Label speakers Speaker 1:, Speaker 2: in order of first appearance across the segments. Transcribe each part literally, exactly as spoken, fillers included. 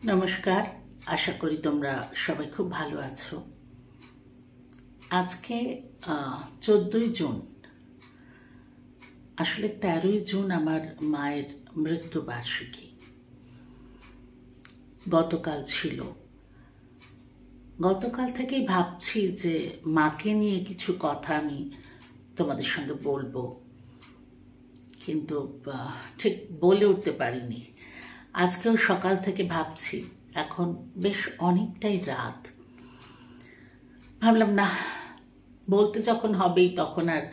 Speaker 1: নমস্কার, আশা করি তোমরা সবাই খুব ভালো আছো। আজকে চোদ্দই জুন, আসলে তেরোই জুন আমার মায়ের মৃত্যুবার্ষিকী। গতকাল ছিল। গতকাল থেকেই ভাবছি যে মাকে নিয়ে কিছু কথা আমি তোমাদের সঙ্গে বলবো, কিন্তু ঠিক বলে উঠতে পারিনি। আজকেও সকাল থেকে ভাবছি, এখন বেশ অনেকটাই রাত, ভাবলাম না, বলতে যখন হবেই তখন আর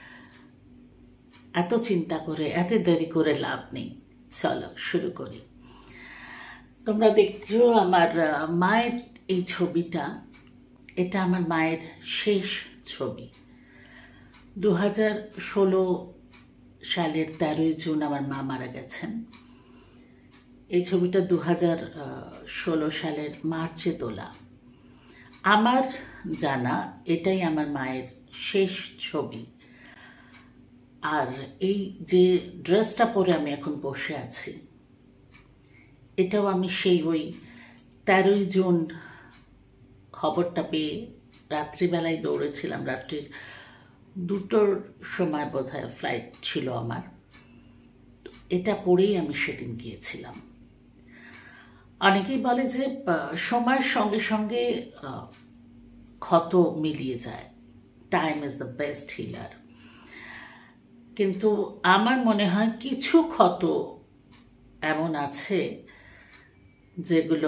Speaker 1: এত চিন্তা করে এত দেরি করে লাভ নেই। চলো শুরু করি। তোমরা দেখছো আমার মায়ের এই ছবিটা, এটা আমার মায়ের শেষ ছবি। দু হাজার ষোলো সালের তেরোই জুন আমার মা মারা গেছেন। এই ছবিটা দু হাজার ষোলো সালের মার্চে তোলা। আমার জানা এটাই আমার মায়ের শেষ ছবি। আর এই যে ড্রেসটা পরে আমি এখন বসে আছি, এটাও আমি সেই ওই তেরোই জুন খবরটা পেয়ে রাত্রিবেলায় দৌড়েছিলাম। রাত্রির দুটোর সময় বোধহয় ফ্লাইট ছিল আমার। এটা পরেই আমি সেদিন গিয়েছিলাম। অনেকেই বলে যে সময়ের সঙ্গে সঙ্গে ক্ষত মিলিয়ে যায়, time is the best healer. কিন্তু আমার মনে হয় কিছু ক্ষত এমন আছে যেগুলো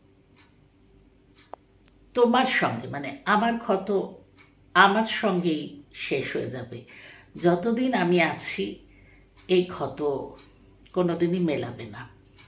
Speaker 1: তোমার সঙ্গে, মানে আমার ক্ষত আমার সঙ্গেই শেষ হয়ে যাবে। যতদিন আমি আছি এই ক্ষত কোনোদিনই মেলাবে না।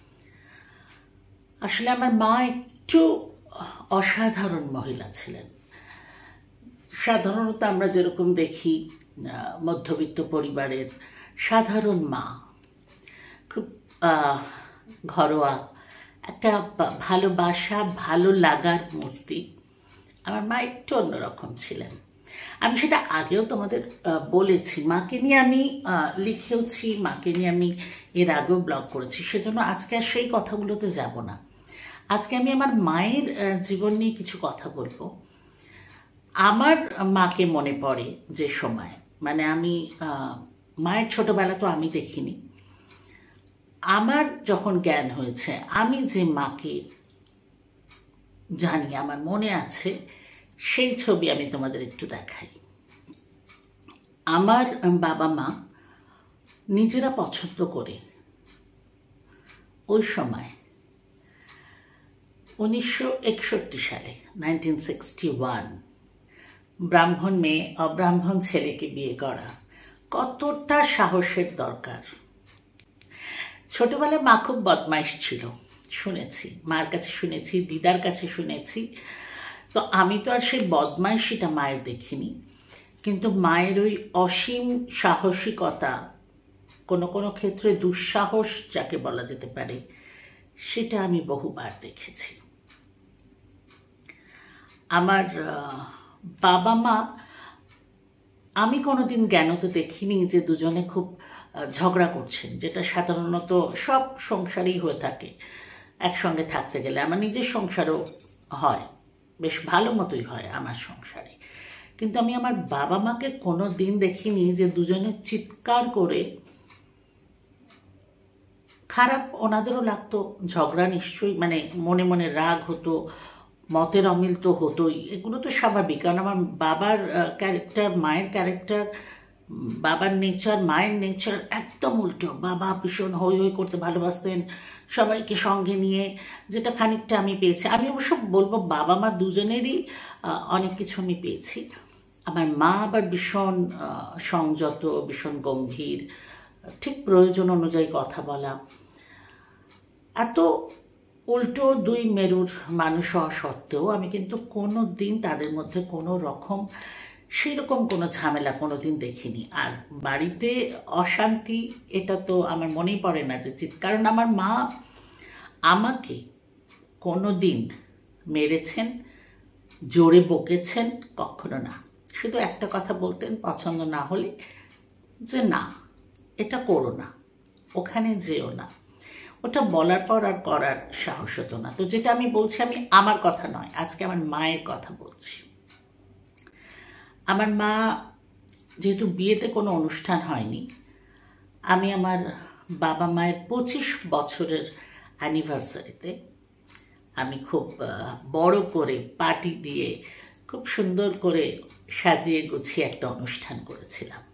Speaker 1: আসলে আমার মা একটু অসাধারণ মহিলা ছিলেন। সাধারণত আমরা যেরকম দেখি মধ্যবিত্ত পরিবারের সাধারণ মা, খুব ঘরোয়া, একটা ভালোবাসা ভালো লাগার মূর্তি। আমার মা একটু অন্যরকম ছিলেন। আমি সেটা আগেও তোমাদের বলেছি, মাকে নিয়ে আমি লিখেওছি, মাকে নিয়ে আমি এর আগেও ব্লগ করেছি, সেজন্য আজকে আর সেই কথাগুলোতে যাব না। আজকে আমি আমার মায়ের জীবন নিয়ে কিছু কথা বলবো। আমার মাকে মনে পড়ে যে সময়, মানে আমি মায়ের ছোটবেলা তো আমি দেখিনি, আমার যখন জ্ঞান হয়েছে, আমি যে মাকে জানি, আমার মনে আছে, সেই ছবি আমি তোমাদের একটু দেখাই। আমার বাবা মা নিজেরা পছন্দ করে ওই সময় উনিশশো একষট্টি সালে নাইনটিন সিক্সটি ওয়ান ব্রাহ্মণ মেয়ে অব্রাহ্মণ ছেলেকে বিয়ে করা কতটা সাহসের দরকার। ছোটবেলায় মা খুব বদমাইশ ছিল, শুনেছি, মার কাছে শুনেছি, দিদার কাছে শুনেছি। তো আমি তো আর সেই বদমাইশিটা মায়ের দেখিনি, কিন্তু মায়ের ওই অসীম সাহসিকতা, কোনো কোনো ক্ষেত্রে দুঃসাহস যাকে বলা যেতে পারে, সেটা আমি বহুবার দেখেছি। আমার বাবা মা, আমি কোনোদিন জ্ঞানত দেখিনি যে দুজনে খুব ঝগড়া করছেন, যেটা সাধারণত সব সংসারেই হয়ে থাকে একসঙ্গে থাকতে গেলে। আমার নিজের সংসারও হয়, বেশ ভালো মতোই হয় আমার সংসারে, কিন্তু আমি আমার বাবা মাকে কোনো দিন দেখিনি যে দুজনে চিৎকার করে। খারাপ ওনাদেরও লাগতো, ঝগড়া নিশ্চয়ই, মানে মনে মনে রাগ হতো, মতের অমিল তো হতোই, এগুলো তো স্বাভাবিক। কারণ আমার বাবার ক্যারেক্টার, মায়ের ক্যারেক্টার, বাবার নেচার মায়ের নেচার একদম উল্টো। বাবা ভীষণ হই হই করতে ভালোবাসতেন, সবাইকে সঙ্গে নিয়ে, যেটা খানিকটা আমি পেয়েছি। আমি অবশ্য বলবো বাবা মা দুজনেরই অনেক কিছু আমি পেয়েছি। আমার মা আবার ভীষণ সংযত, ভীষণ গম্ভীর, ঠিক প্রয়োজন অনুযায়ী কথা বলা। এত উল্টো দুই মেরুর মানুষ হওয়া সত্ত্বেও আমি কিন্তু কোনো দিন তাদের মধ্যে কোনো রকম সেরকম কোনো ঝামেলা কোনো দিন দেখিনি। আর বাড়িতে অশান্তি, এটা তো আমার মনেই পড়ে না যে চিৎ, কারণ আমার মা আমাকে কোনো দিন মেরেছেন, জোরে বকেছেন, কখনো না। শুধু একটা কথা বলতেন, পছন্দ না হলে, যে না এটা করো না, ওখানে যেও না। ওটা বলার পর আর করার সাহস হতো না। তো যেটা আমি বলছি, আমি আমার কথা নয়, আজকে আমার মায়ের কথা বলছি। আমার মা, যেহেতু বিয়েতে কোনো অনুষ্ঠান হয়নি, আমি আমার বাবা মায়ের পঁচিশ বছরের অ্যানিভার্সারিতে আমি খুব বড় করে পার্টি দিয়ে খুব সুন্দর করে সাজিয়ে গুছিয়ে একটা অনুষ্ঠান করেছিলাম।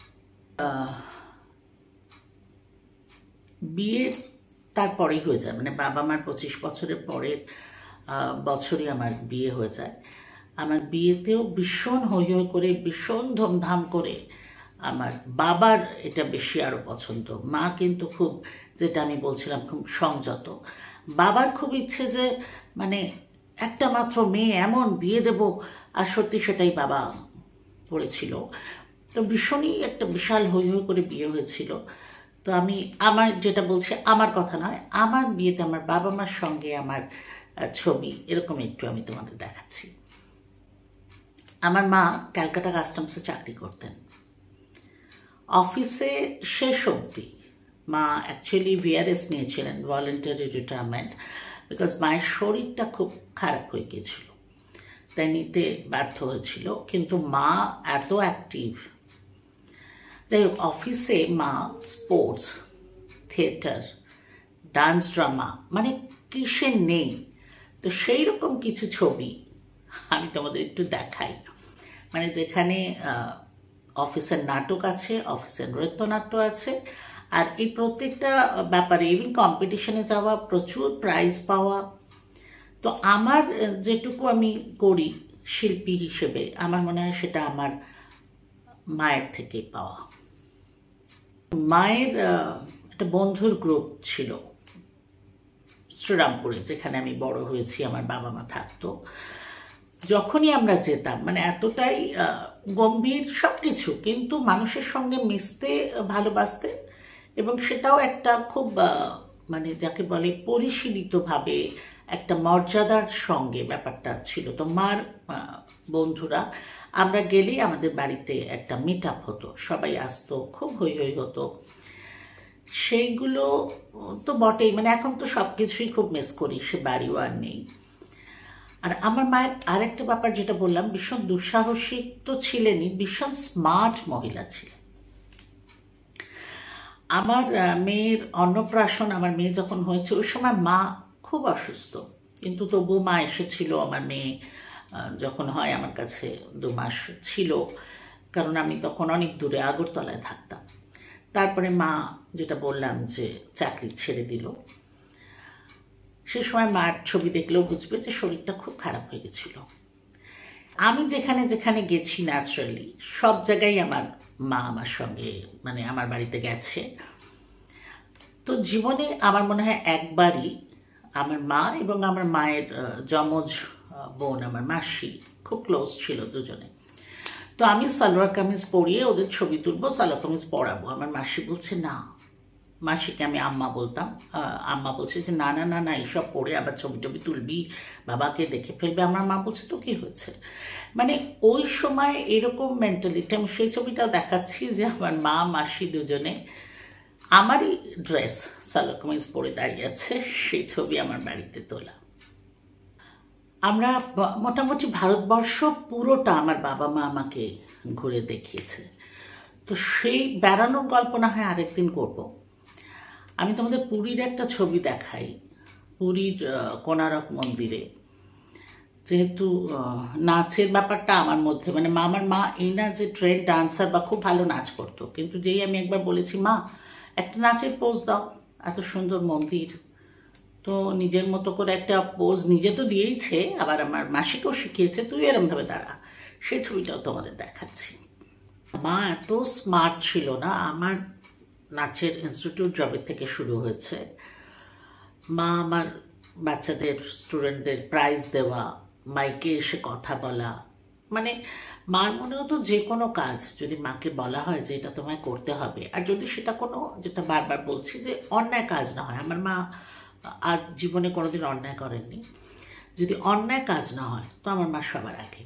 Speaker 1: বিয়ে তারপরেই হয়ে যায়, মানে বাবা মার পঁচিশ বছরের পরের বছরই আমার বিয়ে হয়ে যায়। আমার বিয়েতেও ভীষণ হৈ হৈ করে, ভীষণ ধুমধাম করে। আমার বাবার এটা বেশি আরও পছন্দ। মা কিন্তু খুব, যেটা আমি বলছিলাম, খুব সংযত। বাবার খুব ইচ্ছে যে মানে একটা মাত্র মেয়ে, এমন বিয়ে দেব, আর সত্যি সেটাই বাবা করেছিল। তো ভীষণই একটা বিশাল হৈ হৈ করে বিয়ে হয়েছিল। তো আমি আমার যেটা বলছি, আমার কথা নয়, আমার বিয়েতে আমার বাবা মার সঙ্গে আমার ছবি এরকম একটু আমি তোমাদের দেখাচ্ছি। আমার মা ক্যালকাটা কাস্টমসে চাকরি করতেন। অফিসে শেষ অবধি মা অ্যাকচুয়ালি ভিআরএস নিয়েছিলেন, ভলেন্টারি রিটায়ারমেন্ট, বিকজ মায়ের শরীরটা খুব খারাপ হয়ে গিয়েছিল, তাই নিতে ব্যর্থ হয়েছিল। কিন্তু মা এত অ্যাক্টিভ, যাই হোক, অফিসে মা স্পোর্টস, থিয়েটার, ডান্স, ড্রামা, মানে কিসে নেই। তো সেই রকম কিছু ছবি আমি তোমাদের একটু দেখাই, মানে যেখানে অফিসের নাটক আছে, অফিসের নৃত্যনাট্য আছে, আর এই প্রত্যেকটা ব্যাপারে ইভেন কম্পিটিশনে যাওয়া, প্রচুর প্রাইজ পাওয়া। তো আমার যেটুকু আমি করি শিল্পী হিসেবে, আমার মনে হয় সেটা আমার মায়ের থেকেই পাওয়া। মায়ের একটা বন্ধুর গ্রুপ ছিল শ্রীরামপুরে, যেখানে আমি বড় হয়েছি, আমার বাবা মা থাকতো। যখনই আমরা যেতাম, মানে এতটাই গম্ভীর সব কিছু, কিন্তু মানুষের সঙ্গে মিশতে, ভালোবাসতে, এবং সেটাও একটা খুব মানে যাকে বলে পরিশীলিতভাবে একটা মর্যাদার সঙ্গে ব্যাপারটা ছিল। তো মার বন্ধুরা, আমরা গেলেই আমাদের বাড়িতে একটা মিট আপ হতো, সবাই আসতো, খুব হৈ হৈ হতো। সেইগুলো তো বটেই, মানে এখন তো সব কিছুই খুব মিস করি, সে বাড়িও আর নেই। আর আমার মায়ের আরেকটা ব্যাপার, যেটা বললাম, ভীষণ দুঃসাহসিক তো ছিলেনই, ভীষণ স্মার্ট মহিলা ছিলেন। আমার মেয়ের অন্নপ্রাশন, আমার মেয়ে যখন হয়েছে, ওই সময় মা খুব অসুস্থ, কিন্তু তবুও মা এসেছিল। আমার মেয়ে যখন হয় আমার কাছে দু মাস ছিল, কারণ আমি তখন অনেক দূরে আগরতলায় থাকতাম। তারপরে মা, যেটা বললাম যে চাকরি ছেড়ে দিল, সে সময় মার ছবি দেখলেও বুঝবে যে শরীরটা খুব খারাপ হয়ে গেছিল। আমি যেখানে যেখানে গেছি, ন্যাচারালি সব জায়গায় আমার মা আমার সঙ্গে, মানে আমার বাড়িতে গেছে। তো জীবনে আমার মনে হয় একবারই আমার মা এবং আমার মায়ের যমজ বোন, আমার মাসি, খুব ক্লোজ ছিল দুজনে। তো আমি সালোয়ার কামিজ পরিয়ে ওদের ছবি তুলবো, সালোয়ার কামিজ পরাবো। আমার মাসি বলছে না, মাসিকে আমি আম্মা বলতাম, আম্মা বলছে যে না না না না এইসব পরে আবার ছবি টবি তুলবি, বাবাকে দেখে ফেলবে। আমার মা বলছে তো কি হয়েছে, মানে ওই সময় এরকম মেন্টালিটি। আমি সেই ছবিটাও দেখাচ্ছি যে আমার মা মাসি দুজনে আমারই ড্রেস, সালোয়ার কামিজ পরে দাঁড়িয়ে আছে, সেই ছবি আমার বাড়িতে তোলা। আমরা মোটামুটি ভারতবর্ষ পুরোটা আমার বাবা মা আমাকে ঘুরে দেখিয়েছে। তো সেই বেড়ানোর গল্প না হয় আরেকদিন করব। আমি তোমাদের পুরীর একটা ছবি দেখাই, পুরীর কোণারক মন্দিরে। যেহেতু নাচের ব্যাপারটা আমার মধ্যে, মানে মা, আমার মা এই না যে ট্রেন ডান্সার বা খুব ভালো নাচ করতো, কিন্তু যেই আমি একবার বলেছি মা একটা নাচের পোজ দাও, এত সুন্দর মন্দির, তো নিজের মতো করে একটা পোজ নিজে তো দিয়েইছে, আবার আমার মাসিকেও শিখিয়েছে, তুই এরমভাবে দাঁড়া। সেই ছবিটাও তোমাদের দেখাচ্ছি। মা এত স্মার্ট ছিল না, আমার নাচের ইনস্টিটিউট জবের থেকে শুরু হয়েছে। মা আমার বাচ্চাদের, স্টুডেন্টদের প্রাইজ দেওয়া, মাইকে এসে কথা বলা, মানে মার মনে হতো যে কোনো কাজ যদি মাকে বলা হয় যে এটা তোমায় করতে হবে, আর যদি সেটা কোনো, যেটা বারবার বলছি যে অন্যায় কাজ না হয়, আমার মা আজ জীবনে কোনোদিন অন্যায় করেননি, যদি অন্যায় কাজ না হয় তো আমার মা সবার আগে।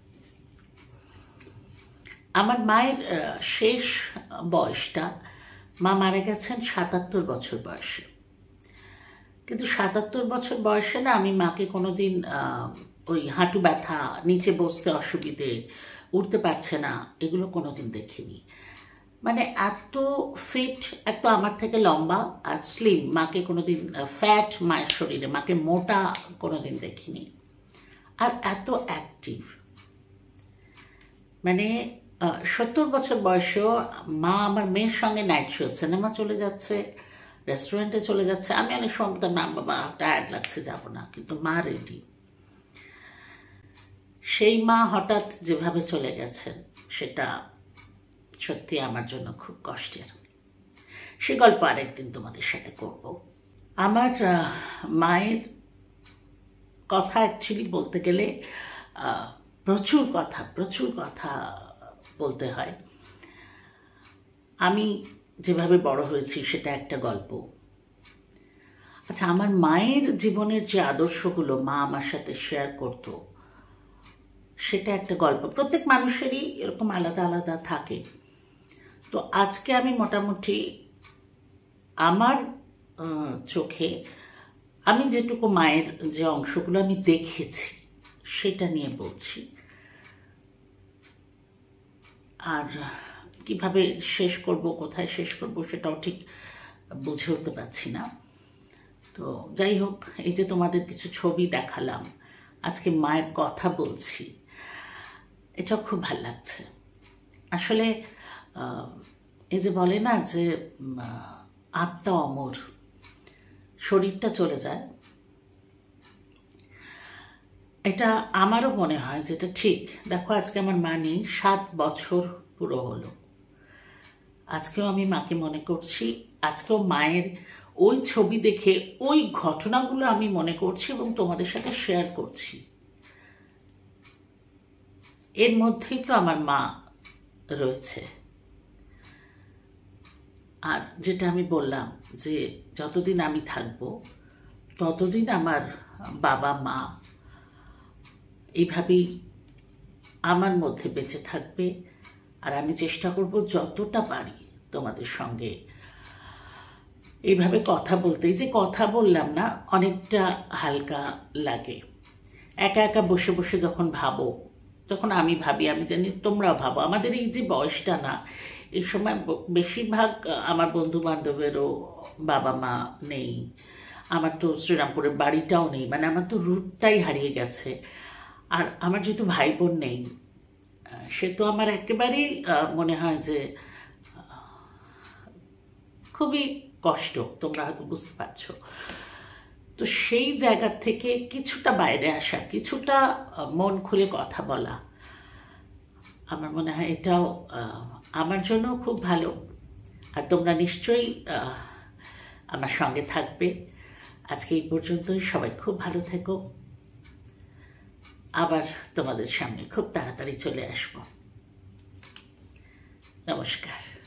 Speaker 1: আমার মায়ের শেষ বয়সটা মা মারা গেছেন সাতাত্তর বছর বয়সে। কিন্তু সাতাত্তর বছর বয়সে না আমি মাকে কোনোদিন ওই হাঁটু ব্যথা, নিচে বসতে অসুবিধে, উঠতে পারছে না, এগুলো কোনোদিন দেখিনি। মানে এত ফিট, এত আমার থেকে লম্বা আর স্লিম মাকে কোনোদিন, ফ্যাট মায়ের শরীরে, মাকে মোটা কোনোদিন দেখিনি। আর এত অ্যাক্টিভ, মানে সত্তর বছর বয়সেও মা আমার মেয়ের সঙ্গে নাইট শো, সিনেমা চলে যাচ্ছে, রেস্টুরেন্টে চলে যাচ্ছে। আমি অনেক সময় বলতাম না বাবা টায়ার্ড লাগছে, যাব না, কিন্তু মা রেডি। সেই মা হঠাৎ যেভাবে চলে গেছেন সেটা সত্যি আমার জন্য খুব কষ্টের। সে গল্প আরেকদিন তোমাদের সাথে করব। আমার মায়ের কথা অ্যাকচুয়ালি বলতে গেলে প্রচুর কথা প্রচুর কথা বলতে হয়। আমি যেভাবে বড় হয়েছি সেটা একটা গল্প। আচ্ছা, আমার মায়ের জীবনের যে আদর্শগুলো মা আমার সাথে শেয়ার করত সেটা একটা গল্প। প্রত্যেক মানুষেরই এরকম আলাদা আলাদা থাকে। তো আজকে আমি মোটামুটি আমার চোখে আমি যেটুকু মায়ের যে অংশগুলো আমি দেখেছি সেটা নিয়ে বলছি। আর কিভাবে শেষ করব, কোথায় শেষ করব সেটাও ঠিক বুঝে উঠতে পারছি না। তো যাই হোক, এই যে তোমাদের কিছু ছবি দেখালাম, আজকে মায়ের কথা বলছি, এটাও খুব ভালো লাগছে। আসলে এই যে বলে না যে আত্মা অমর, শরীরটা চলে যায়, এটা আমারও মনে হয় যে এটা ঠিক। দেখো আজকে আমার মা নেই, সাত বছর পুরো হলো। আজকেও আমি মাকে মনে করছি, আজকেও মায়ের ওই ছবি দেখে ওই ঘটনাগুলো আমি মনে করছি এবং তোমাদের সাথে শেয়ার করছি। এর মধ্যেই তো আমার মা রয়েছে। আর যেটা আমি বললাম যে যতদিন আমি থাকবো ততদিন আমার বাবা মা এইভাবেই আমার মধ্যে বেঁচে থাকবে। আর আমি চেষ্টা করব যতটা পারি তোমাদের সঙ্গে এইভাবে কথা বলতে। যে কথা বললাম না, অনেকটা হালকা লাগে। একা একা বসে বসে যখন ভাবো, তখন আমি ভাবি, আমি জানি তোমরাও ভাবো। আমাদের এই যে বয়সটা না, এই সময় বেশিরভাগ আমার বন্ধু বান্ধবেরও বাবা মা নেই। আমার তো শ্রীরামপুরের বাড়িটাও নেই, মানে আমার তো রুটটাই হারিয়ে গেছে। আর আমার যেহেতু ভাই বোন নেই, সে তো আমার একেবারেই মনে হয় যে খুবই কষ্ট, তোমরা হয়তো বুঝতে পারছো। তো সেই জায়গা থেকে কিছুটা বাইরে আসা, কিছুটা মন খুলে কথা বলা, আমার মনে হয় এটাও আমার জন্য খুব ভালো। আর তোমরা নিশ্চয়ই আমার সঙ্গে থাকবে। আজকে এই পর্যন্তই। সবাই খুব ভালো থেকো। আবার তোমাদের সামনে খুব তাড়াতাড়ি চলে আসবো। নমস্কার।